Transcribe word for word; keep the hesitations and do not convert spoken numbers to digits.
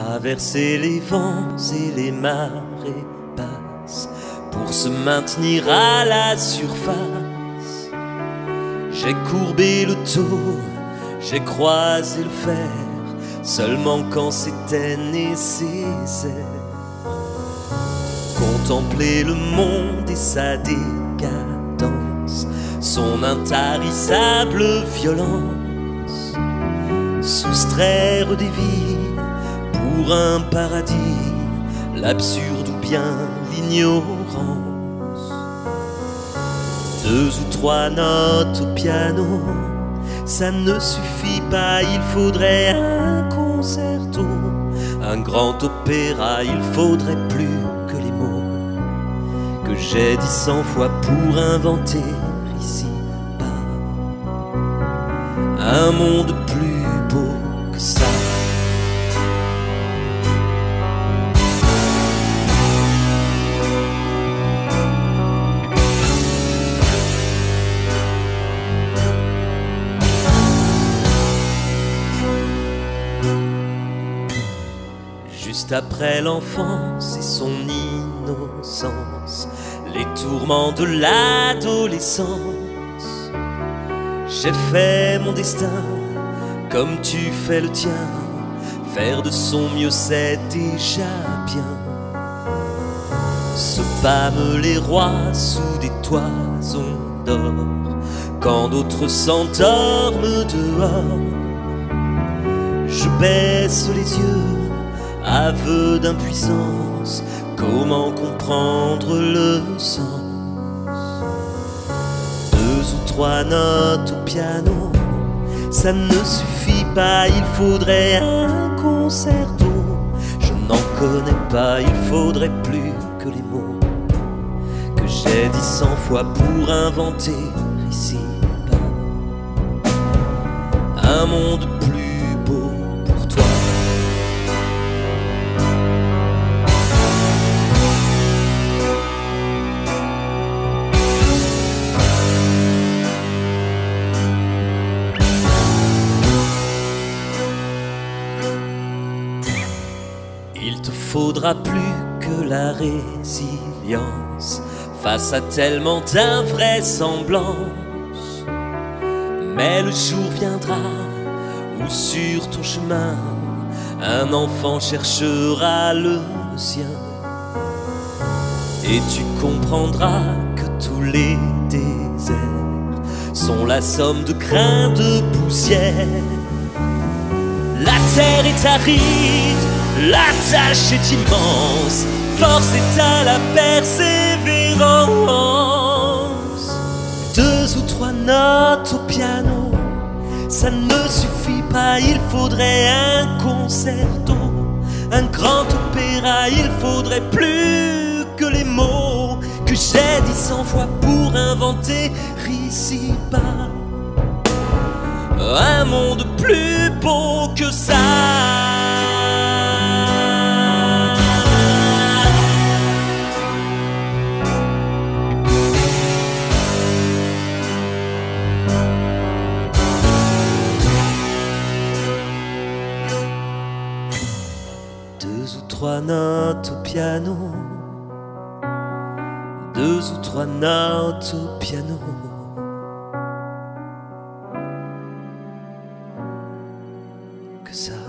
traverser les vents et les marées basses pour se maintenir à la surface. J'ai courbé le dos, j'ai croisé le fer, seulement quand c'était nécessaire. Contempler le monde et sa décadence, son intarissable violence, soustraire des vies pour un paradis, l'absurde ou bien l'ignorance. Deux ou trois notes au piano, ça ne suffit pas, il faudrait un concerto, un grand opéra, il faudrait plus que les mots que j'ai dit cent fois pour inventer ici-bas un monde plus beau que ça. Juste après l'enfance et son innocence, les tourments de l'adolescence, j'ai fait mon destin comme tu fais le tien. Faire de son mieux c'est déjà bien. Se pâment les rois sous des toisons d'or, quand d'autres s'endorment dehors. Je baisse les yeux, aveu d'impuissance, comment comprendre le sens? Deux ou trois notes au piano, ça ne suffit pas, il faudrait un concerto. Je n'en connais pas, il faudrait plus que les mots que j'ai dit cent fois pour inventer ici-bas un monde plus beau pour toi. Il te faudra plus que la résilience face à tellement d'invraisemblance. Mais le jour viendra où sur ton chemin un enfant cherchera le sien, et tu comprendras que tous les déserts sont la somme de grains de poussière. La terre est aride, la tâche est immense, force est à la persévérance. Deux ou trois notes au piano, ça ne suffit pas, il faudrait un concerto, un grand opéra, il faudrait plus que les mots que j'ai dit cent fois pour inventer ici-bas un monde plus beau que ça. Deux ou trois notes au piano, deux ou trois notes au piano, que ça.